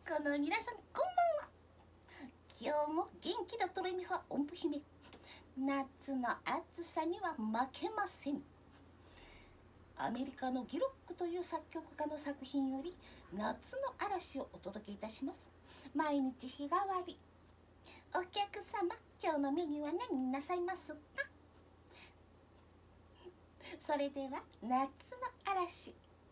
この皆さんこんばんは。今日も元気だドレミファ音符姫。夏の暑さには負けません。アメリカのギロックという作曲家の作品より夏の嵐をお届けいたします。毎日日替わり。お客様、今日のメニューは何になさいますか？それでは夏の嵐。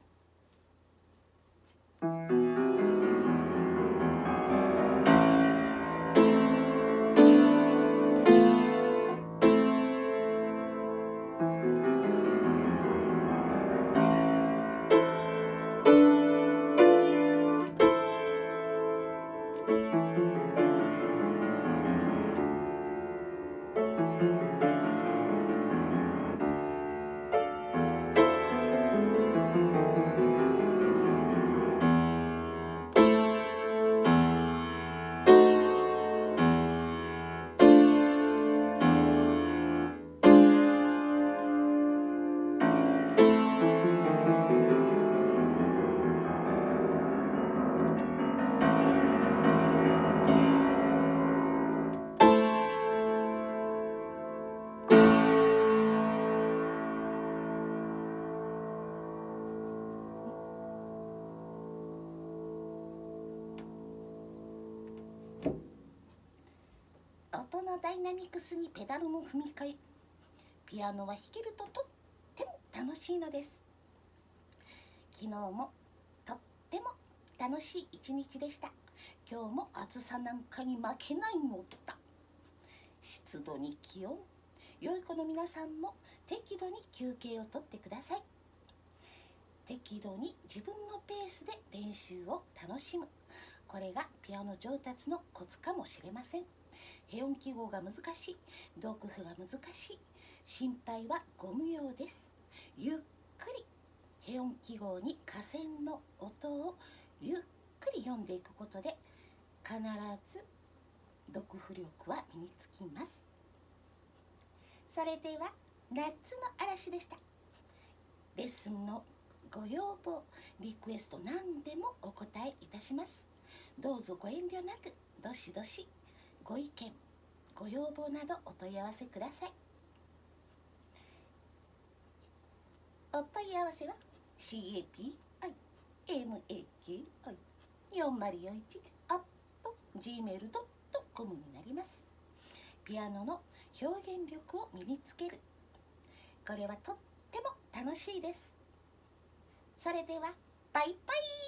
音のダイナミクスにペダルも踏み替え、ピアノは弾けるととっても楽しいのです。昨日もとっても楽しい一日でした。今日も暑さなんかに負けないのだ。湿度に気温、良い子の皆さんも適度に休憩をとってください。適度に自分のペースで練習を楽しむ。これがピアノ上達のコツかもしれません。平音記号が難しい、読譜が難しい、心配はご無用です。ゆっくり平音記号に下線の音をゆっくり読んでいくことで必ず読譜力は身につきます。それでは夏の嵐でした。レッスンのご要望、リクエスト何でもお答えいたします。どうぞご遠慮なくどしどしご意見、ご要望などお問い合わせください。お問い合わせは capi4041@gmail.com になります。ピアノの表現力を身につける。これはとっても楽しいです。それではバイバイ。